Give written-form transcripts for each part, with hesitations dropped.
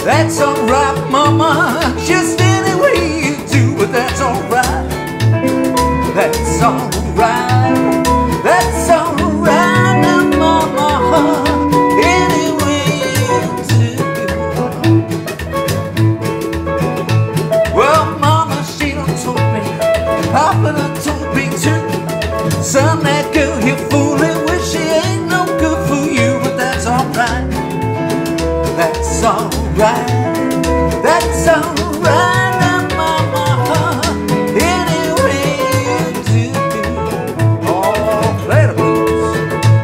That's alright, mama, just any way you do it, that's alright. That's alright, that's alright now, mama, any way you do. Well, mama, she done told me, Papa done told me too. Son, that girl you're fooling with, she ain't no good for you, but that's alright. That's alright, that's alright now, mama, any way you do. Oh, play the blues.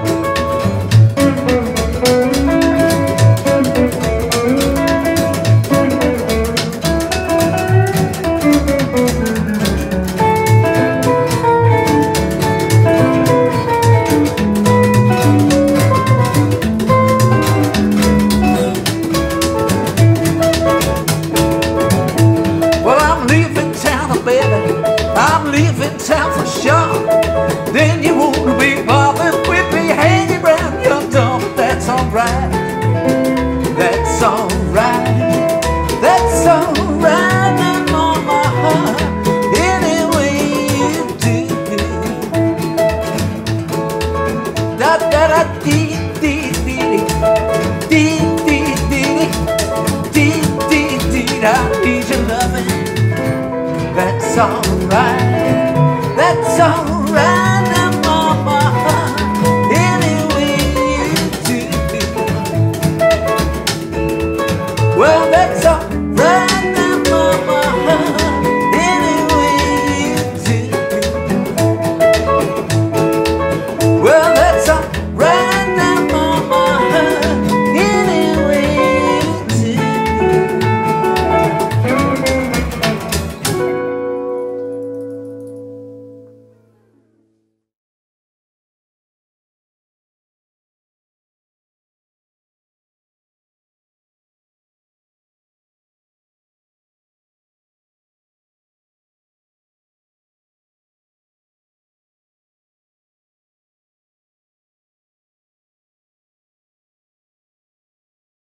I'm leaving town for sure. Then you won't be bothered with me hanging around your door. But that's alright, that's alright, that's alright now, mama, any way you do. Da da da dee dee dee dee dee dee dee dee dee. I need your loving. That's alright, that's alright.